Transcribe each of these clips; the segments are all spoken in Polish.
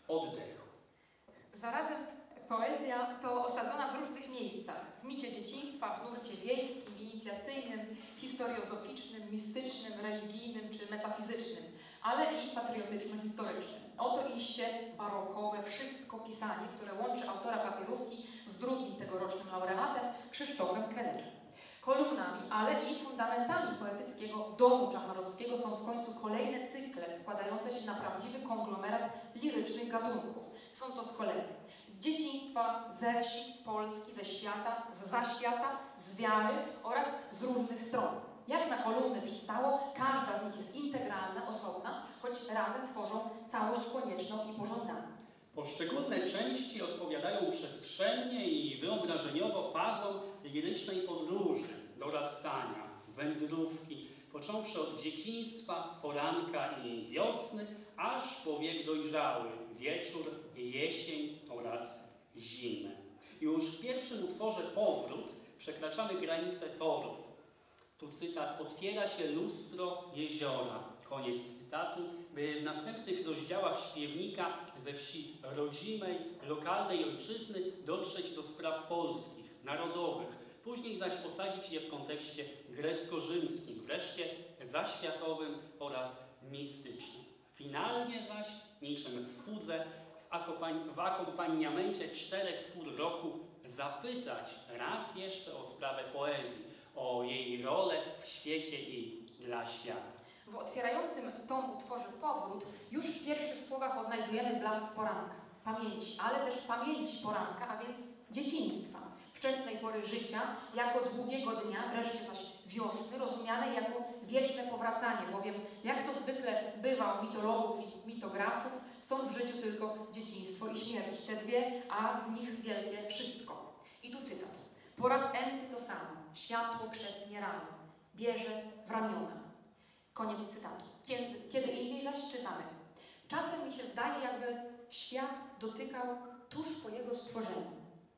oddechu. Zarazem poezja to osadzona w różnych miejscach. W micie dzieciństwa, w nurcie wiejskim, inicjacyjnym, historiozoficznym, mistycznym, religijnym czy metafizycznym, ale i patriotyczno-historycznym. Oto iście barokowe wszystko pisanie, które łączy autora Papierówki z drugim tegorocznym laureatem, Krzysztofem Kellerem. Kolumnami, ale i fundamentami poetyckiego domu czacharowskiego są w końcu kolejne cykle składające się na prawdziwy konglomerat lirycznych gatunków. Są to z kolei z dzieciństwa, ze wsi, z Polski, ze świata, z zaświata, z wiary oraz z różnych stron. Jak na kolumny przystało, każda z nich jest integralna, osobna, choć razem tworzą całość konieczną i pożądaną. Poszczególne części odpowiadają przestrzennie i wyobrażeniowo fazom lirycznej podróży, dorastania, wędrówki, począwszy od dzieciństwa, poranka i wiosny, aż po wiek dojrzały, wieczór, jesień oraz zimę. Już w pierwszym utworze Powrót przekraczamy granice torów. Tu cytat: otwiera się lustro jeziora. Koniec cytatu, by w następnych rozdziałach śpiewnika ze wsi rodzimej, lokalnej ojczyzny dotrzeć do spraw polskich, narodowych, później zaś posadzić je w kontekście grecko-rzymskim, wreszcie zaświatowym oraz mistycznym. Finalnie zaś, niczym w fudze, w akompaniamencie 4 pór roku zapytać raz jeszcze o sprawę poezji, o jej rolę w świecie i dla świata. W otwierającym tom utworze Powrót już w pierwszych słowach odnajdujemy blask poranka, pamięci, ale też pamięci poranka, a więc dzieciństwa, wczesnej pory życia, jako długiego dnia, wreszcie zaś wiosny, rozumianej jako wieczne powracanie, bowiem jak to zwykle bywa u mitologów i mitografów, są w życiu tylko dzieciństwo i śmierć, te dwie, a z nich wielkie wszystko. I tu cytat. Po raz enty to samo, światło krzepnie rano, bierze w ramiona. Koniec cytatu. Kiedy indziej zaś czytamy. Czasem mi się zdaje, jakby świat dotykał tuż po jego stworzeniu.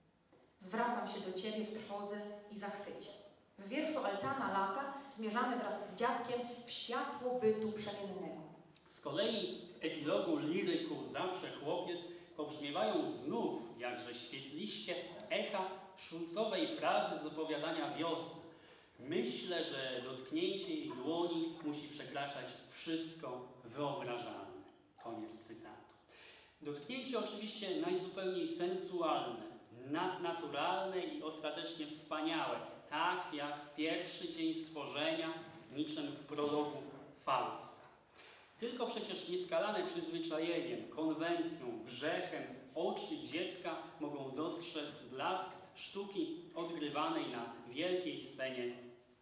Zwracam się do Ciebie w trwodze i zachwycie. W wierszu Altana Lata zmierzamy wraz z dziadkiem w światło bytu przemiennego. Z kolei w epilogu liryku Zawsze chłopiec pobrzmiewają znów, jakże świetliście, echa szulcowej frazy z opowiadania Wiosny. Myślę, że dotknięcie jej dłoni musi przekraczać wszystko wyobrażalne. Koniec cytatu. Dotknięcie oczywiście najzupełniej sensualne, nadnaturalne i ostatecznie wspaniałe, tak jak w pierwszy dzień stworzenia, niczym w prologu Fausta. Tylko przecież nieskalane przyzwyczajeniem, konwencją, grzechem oczy dziecka mogą dostrzec blask sztuki odgrywanej na wielkiej scenie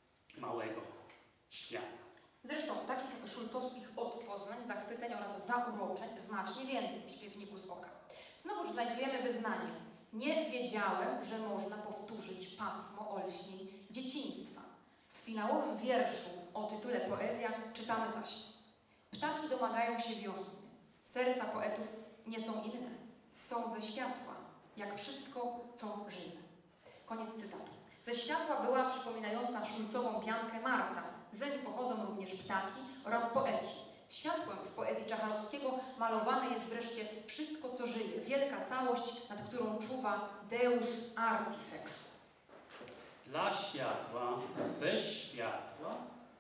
małego świata. Zresztą takich szulcowskich odpoznań, zachwyceń oraz zauroczeń znacznie więcej w Śpiewniku z oka. Znowuż znajdujemy wyznanie. Nie wiedziałem, że można powtórzyć pasmo olśnień dzieciństwa. W finałowym wierszu o tytule Poezja czytamy zaś: ptaki domagają się wiosny. Serca poetów nie są inne. Są ze światła, jak wszystko, co żywe. Koniec cytatu. Ze światła była przypominająca szulcową piankę Marta. Zeń pochodzą również ptaki oraz poeci. Światłem w poezji Czacharowskiego malowane jest wreszcie wszystko, co żyje. Wielka całość, nad którą czuwa Deus Artifex. Dla światła, ze światła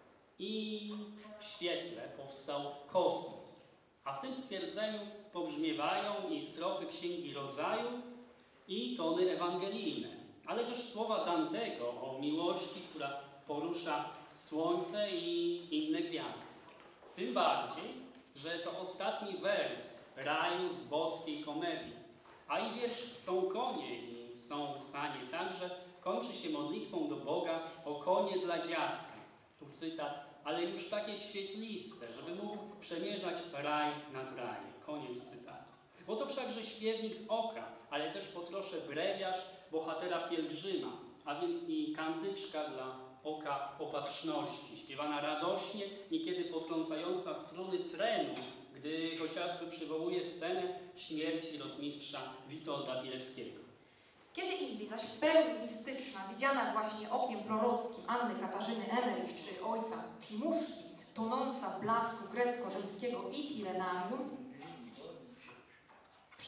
i w świetle powstał kosmos. A w tym stwierdzeniu pobrzmiewają i strofy Księgi Rodzaju, i tony ewangelijne, ale też słowa Dantego o miłości, która porusza słońce i inne gwiazdy. Tym bardziej, że to ostatni wers raju z boskiej komedii. A i wiersz Są konie i są sanie także kończy się modlitwą do Boga o konie dla dziadka. Tu cytat: ale już takie świetliste, żeby mógł przemierzać raj nad rajem. Koniec cytatu. Bo to wszakże śpiewnik z oka, ale też po trosze brewiarz bohatera pielgrzyma, a więc i kantyczka dla oka opatrzności, śpiewana radośnie, niekiedy potrącająca struny trenu, gdy chociażby przywołuje scenę śmierci rotmistrza Witolda Pileckiego. Kiedy indziej, zaś w pełni mistyczna, widziana właśnie okiem prorockim Anny Katarzyny Emerich czy ojca Klimuszki, tonąca w blasku grecko-rzymskiego itinerarium,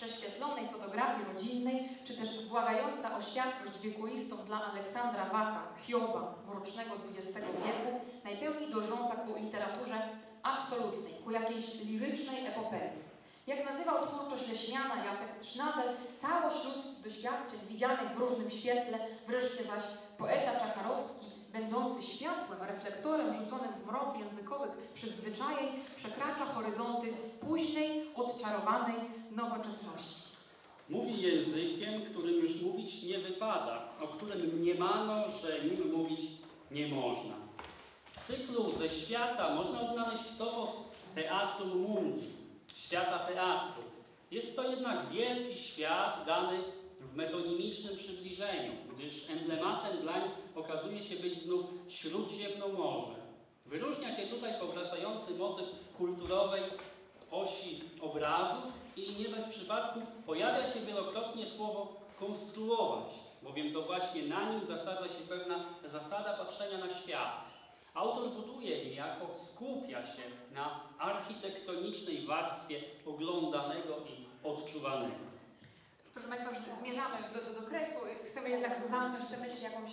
prześwietlonej fotografii rodzinnej, czy też błagająca o światłość wiekuistą dla Aleksandra Wata, Hioba mrocznego XX wieku, najpełniej dążąca ku literaturze absolutnej, ku jakiejś lirycznej epopei. Jak nazywał twórczość Leśmiana Jacek Trznadel, całość ludzkich doświadczeń widzianych w różnym świetle, wreszcie zaś poeta Czacharowski, będący światłem, reflektorem rzuconym w mrok językowych przyzwyczajeń, przekracza horyzonty późnej, odczarowanej nowoczesności. Mówi językiem, którym już mówić nie wypada, o którym mniemano, że nim mówić nie można. W cyklu Ze świata można odnaleźć topos Teatrum Mundi, świata teatru. Jest to jednak wielki świat dany w metonimicznym przybliżeniu, gdyż emblematem dlań okazuje się być znów Śródziemnomorze. Wyróżnia się tutaj powracający motyw kulturowej osi obrazów i nie bez przypadku pojawia się wielokrotnie słowo konstruować, bowiem to właśnie na nim zasadza się pewna zasada patrzenia na świat. Autor buduje niejako, skupia się na architektonicznej warstwie oglądanego i odczuwanego. Proszę Państwa, już zmierzamy do kresu, chcemy jednak zamknąć tę myśl jakąś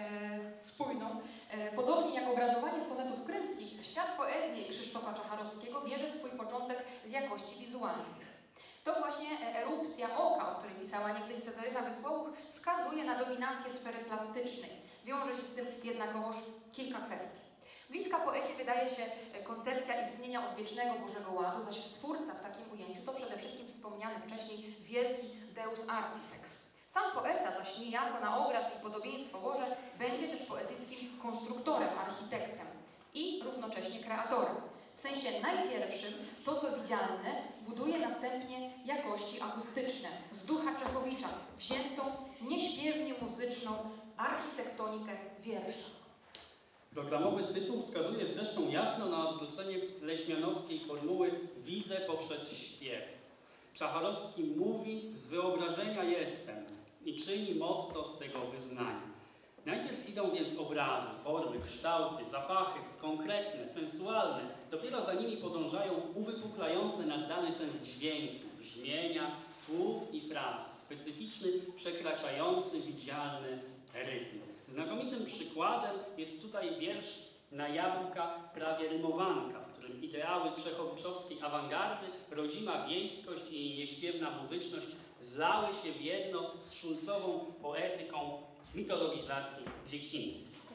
spójną. Podobnie jak obrazowanie sonetów krymskich, świat poezji Krzysztofa Czacharowskiego bierze swój początek z jakości wizualnych. To właśnie erupcja oka, o której pisała niegdyś Seweryna Wysłouch, wskazuje na dominację sfery plastycznej. Wiąże się z tym jednakowoż kilka kwestii. Bliska poecie wydaje się koncepcja istnienia odwiecznego Bożego Ładu, zaś stwórca w takim ujęciu to przede wszystkim wspomniany wcześniej wielki Deus Artifex. Sam poeta zaś niejako na obraz i podobieństwo Boże będzie też poetyckim konstruktorem, architektem i równocześnie kreatorem. W sensie najpierwszym to, co widzialne, buduje następnie jakości akustyczne, z ducha Czechowicza, wziętą nieśpiewnie muzyczną architektonikę wiersza. Programowy tytuł wskazuje zresztą jasno na odwrócenie leśmianowskiej formuły widzę poprzez śpiew. Czacharowski mówi z wyobrażenia jestem i czyni motto z tego wyznania. Najpierw idą więc obrazy, formy, kształty, zapachy, konkretne, sensualne. Dopiero za nimi podążają uwypuklające naddany sens dźwięku, brzmienia, słów i fraz, specyficzny, przekraczający widzialny rytm. Znakomitym przykładem jest tutaj wiersz Na jabłka prawie rymowanka, w którym ideały czechowiczowskiej awangardy, rodzima wiejskość i jej nieśpiewna muzyczność zlały się w jedno z szulcową poetyką mitologizacji dzieciństwa.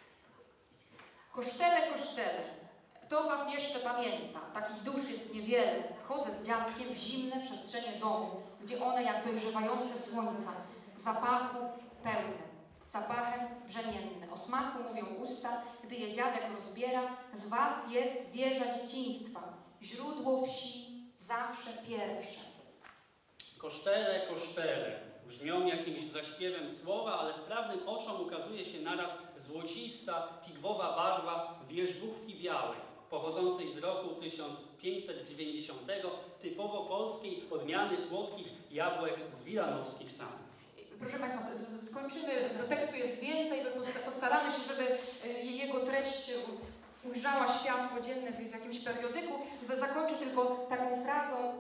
Kosztele, kosztele, kto was jeszcze pamięta? Takich dusz jest niewiele. Wchodzę z dziadkiem w zimne przestrzenie domu, gdzie one jak dojrzewające słońca, zapachu pełne. Zapachem brzemienne. O smaku mówią usta, gdy je dziadek rozbiera. Z was jest wieża dzieciństwa, źródło wsi zawsze pierwsze. Kosztele, kosztele. Brzmią jakimś zaśpiewem słowa, ale wprawnym oczom ukazuje się naraz złocista, pigwowa barwa wierzbówki białej, pochodzącej z roku 1590, typowo polskiej odmiany słodkich jabłek z wilanowskich sanów. Proszę Państwa, skończymy, tekstu jest więcej, postaramy się, żeby jego treść ujrzała światło dzienne w jakimś periodyku. Zakończę tylko taką frazą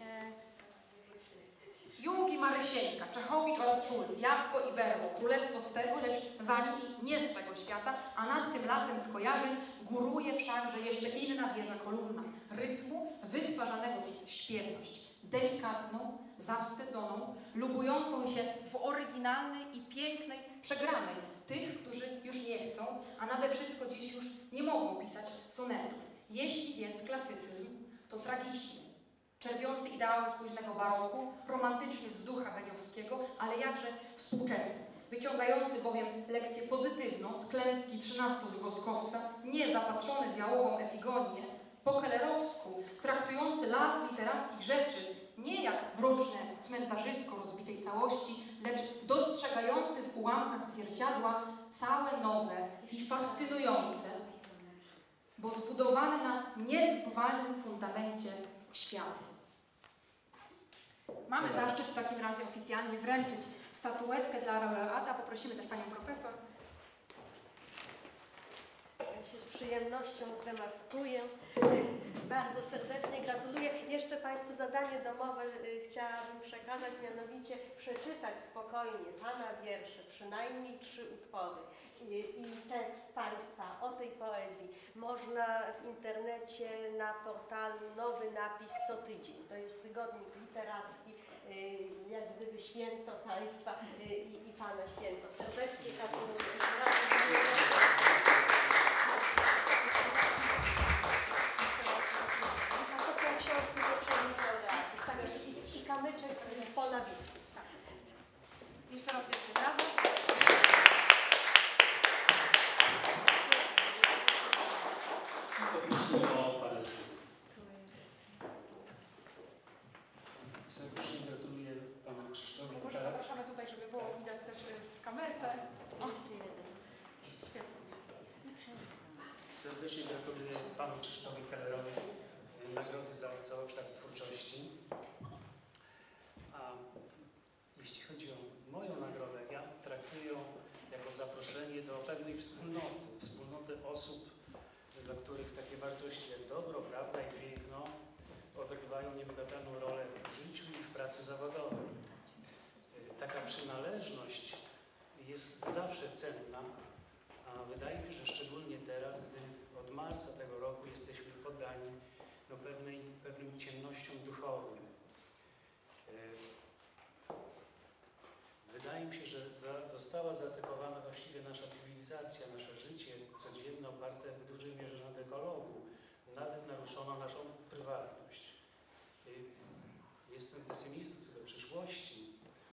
Jung i Marysieńka, Czechowicz oraz Szulc, jabłko i berło, królestwo z tego, lecz za nim i nie z tego świata, a nad tym lasem skojarzeń góruje wszakże jeszcze inna wieża kolumna, rytmu wytwarzanego przez śpiewność, delikatną, zawstydzoną, lubującą się w oryginalnej i pięknej przegranej tych, którzy już nie chcą, a nade wszystko dziś już nie mogą pisać sonetów. Jeśli więc klasycyzm, to tragiczny, czerpiący ideały z późnego baroku, romantyczny z ducha beniowskiego, ale jakże współczesny, wyciągający bowiem lekcję pozytywną z klęski 13-zgłoskowca, nie zapatrzony w jałową epigonię, po kellerowsku, traktujący las literackich rzeczy nie jak mroczne cmentarzysko rozbitej całości, lecz dostrzegający w ułamkach zwierciadła całe nowe i fascynujące, bo zbudowane na niezbywalnym fundamencie światy. Mamy zaszczyt w takim razie oficjalnie wręczyć statuetkę dla laureata. Poprosimy też Panią Profesor. Ja się z przyjemnością zdemaskuję. Bardzo serdecznie gratuluję. Jeszcze Państwu zadanie domowe chciałabym przekazać, mianowicie przeczytać spokojnie Pana wiersze, przynajmniej 3 utwory i tekst Państwa o tej poezji. Można w internecie na portalu Nowy Napis co tydzień. To jest tygodnik literacki, jak gdyby święto Państwa i Pana święto. Serdecznie gratuluję. Książki poprzednich laureatów. Tak, i kamyczek z pola bitwy. Tak. Jeszcze raz wielkie brawo. Poprosimy o parę słów. Serdecznie gratuluję panu Krzysztofowi. Może zapraszamy tutaj, żeby było widać też w kamerce. O. Świetnie. Serdecznie gratuluję panu Krzysztofowi Kellerowi nagrody za całokształt twórczości. A jeśli chodzi o moją nagrodę, ja traktuję ją jako zaproszenie do pewnej wspólnoty osób, dla których takie wartości jak dobro, prawda i piękno odgrywają niebagatelną rolę w życiu i w pracy zawodowej. Taka przynależność jest zawsze cenna, a wydaje mi się, że szczególnie teraz, gdy od marca tego roku jesteśmy poddani pewnym ciemnościom duchowym. Wydaje mi się, że została zaatakowana właściwie nasza cywilizacja, nasze życie codzienne oparte w dużej mierze na dekalogu. Nawet naruszono naszą prywatność. Jestem pesymistą co do przyszłości.